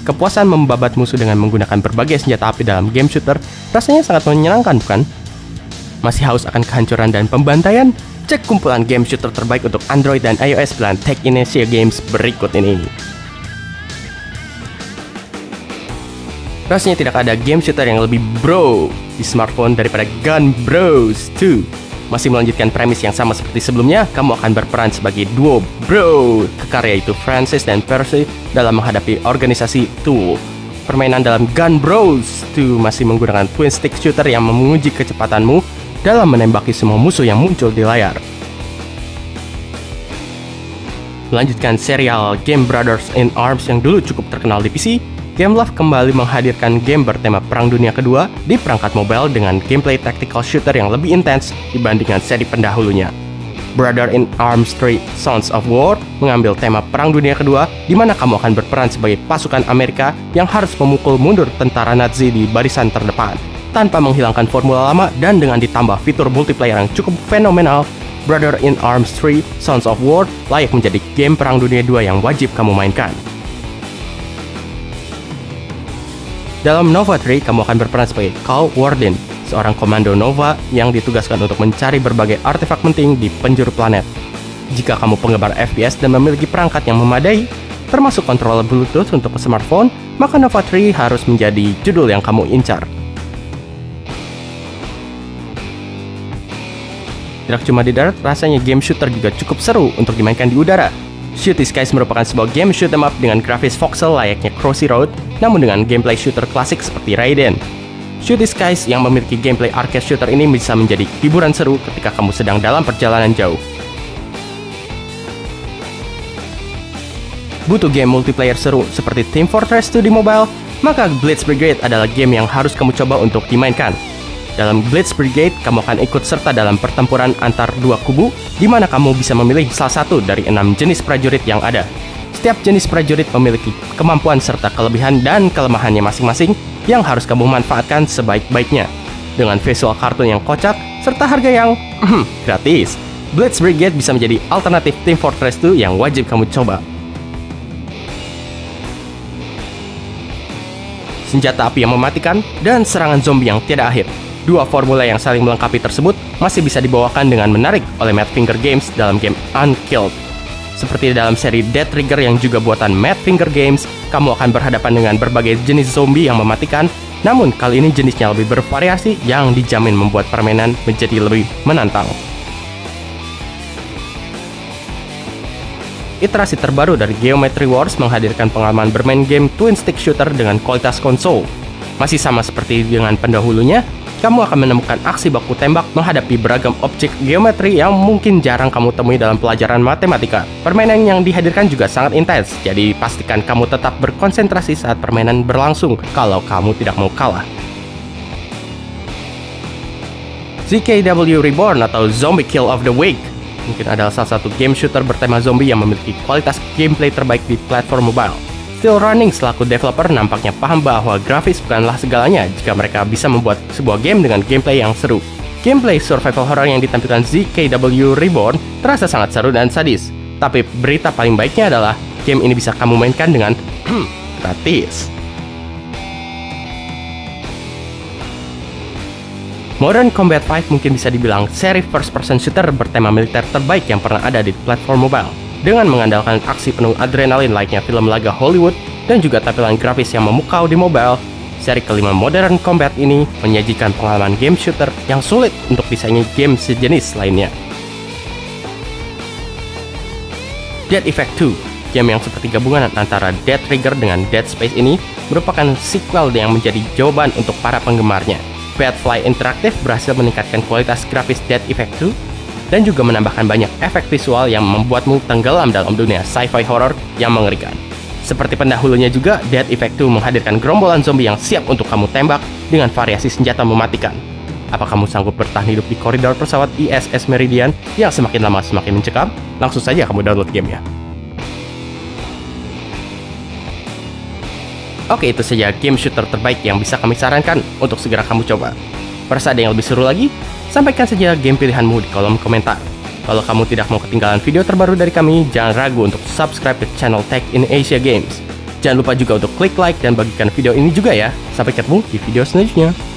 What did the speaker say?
Kepuasan membabat musuh dengan menggunakan berbagai senjata api dalam game shooter rasanya sangat menyenangkan, bukan? Masih haus akan kehancuran dan pembantaian? Cek kumpulan game shooter terbaik untuk Android dan iOS pilihan Tech in Asia Games berikut ini. Rasanya tidak ada game shooter yang lebih bro di smartphone daripada Gun Bros 2. Masih melanjutkan premis yang sama seperti sebelumnya, kamu akan berperan sebagai duo bro kekar, yaitu Francis dan Percy dalam menghadapi organisasi Tool. Permainan dalam Gun Bros 2 masih menggunakan twin stick shooter yang menguji kecepatanmu dalam menembaki semua musuh yang muncul di layar. Melanjutkan serial game Brothers in Arms yang dulu cukup terkenal di PC, Gameloft kembali menghadirkan game bertema Perang Dunia Kedua di perangkat mobile dengan gameplay tactical shooter yang lebih intens dibandingkan seri pendahulunya. Brother in Arms 3 Sons of War mengambil tema Perang Dunia Kedua, di mana kamu akan berperan sebagai pasukan Amerika yang harus memukul mundur tentara Nazi di barisan terdepan. Tanpa menghilangkan formula lama dan dengan ditambah fitur multiplayer yang cukup fenomenal, Brother in Arms 3 Sons of War layak menjadi game Perang Dunia 2 yang wajib kamu mainkan. Dalam Nova 3, kamu akan berperan sebagai Carl Warden, seorang komando Nova yang ditugaskan untuk mencari berbagai artefak penting di penjuru planet. Jika kamu penggemar FPS dan memiliki perangkat yang memadai, termasuk controller Bluetooth untuk smartphone, maka Nova 3 harus menjadi judul yang kamu incar. Tidak cuma di darat, rasanya game shooter juga cukup seru untuk dimainkan di udara. Shooty Skies merupakan sebuah game shoot 'em up dengan grafis voxel layaknya Crossy Road, namun dengan gameplay shooter klasik seperti Raiden. Shooty Skies yang memiliki gameplay arcade shooter ini bisa menjadi hiburan seru ketika kamu sedang dalam perjalanan jauh. Butuh game multiplayer seru seperti Team Fortress 2 di mobile? Maka Blitz Brigade adalah game yang harus kamu coba untuk dimainkan. Dalam Blitz Brigade, kamu akan ikut serta dalam pertempuran antar dua kubu, di mana kamu bisa memilih salah satu dari 6 jenis prajurit yang ada. Setiap jenis prajurit memiliki kemampuan serta kelebihan dan kelemahannya masing-masing yang harus kamu manfaatkan sebaik-baiknya. Dengan visual kartun yang kocak, serta harga yang gratis, Blitz Brigade bisa menjadi alternatif Team Fortress 2 yang wajib kamu coba. Senjata api yang mematikan, dan serangan zombie yang tiada akhir. Dua formula yang saling melengkapi tersebut masih bisa dibawakan dengan menarik oleh Madfinger Games dalam game Unkilled. Seperti dalam seri Dead Trigger yang juga buatan Madfinger Games, kamu akan berhadapan dengan berbagai jenis zombie yang mematikan, namun kali ini jenisnya lebih bervariasi yang dijamin membuat permainan menjadi lebih menantang. Iterasi terbaru dari Geometry Wars menghadirkan pengalaman bermain game twin stick shooter dengan kualitas konsol. Masih sama seperti dengan pendahulunya, kamu akan menemukan aksi baku tembak menghadapi beragam objek geometri yang mungkin jarang kamu temui dalam pelajaran matematika. Permainan yang dihadirkan juga sangat intens, jadi pastikan kamu tetap berkonsentrasi saat permainan berlangsung kalau kamu tidak mau kalah. ZKW Reborn atau Zombie Kill of the Week mungkin adalah salah satu game shooter bertema zombie yang memiliki kualitas gameplay terbaik di platform mobile. Still Running selaku developer nampaknya paham bahwa grafis bukanlah segalanya jika mereka bisa membuat sebuah game dengan gameplay yang seru. Gameplay survival horror yang ditampilkan ZKW Reborn terasa sangat seru dan sadis. Tapi berita paling baiknya adalah game ini bisa kamu mainkan dengan gratis. Modern Combat 5 mungkin bisa dibilang seri first person shooter bertema militer terbaik yang pernah ada di platform mobile. Dengan mengandalkan aksi penuh adrenalin layaknya film laga Hollywood dan juga tampilan grafis yang memukau di mobile, seri kelima Modern Combat ini menyajikan pengalaman game shooter yang sulit untuk disaingi game sejenis lainnya. Dead Effect 2, game yang seperti gabungan antara Dead Trigger dengan Dead Space ini merupakan sequel yang menjadi jawaban untuk para penggemarnya. Badfly Interactive berhasil meningkatkan kualitas grafis Dead Effect 2 dan juga menambahkan banyak efek visual yang membuatmu tenggelam dalam dunia sci-fi horror yang mengerikan. Seperti pendahulunya juga, Dead Effect 2 menghadirkan gerombolan zombie yang siap untuk kamu tembak dengan variasi senjata mematikan. Apa kamu sanggup bertahan hidup di koridor pesawat ISS Meridian yang semakin lama semakin mencekam? Langsung saja kamu download gamenya. Oke, itu saja game shooter terbaik yang bisa kami sarankan untuk segera kamu coba. Merasa ada yang lebih seru lagi? Sampaikan saja game pilihanmu di kolom komentar. Kalau kamu tidak mau ketinggalan video terbaru dari kami, jangan ragu untuk subscribe ke channel Tech in Asia Games. Jangan lupa juga untuk klik like dan bagikan video ini juga ya. Sampai ketemu di video selanjutnya.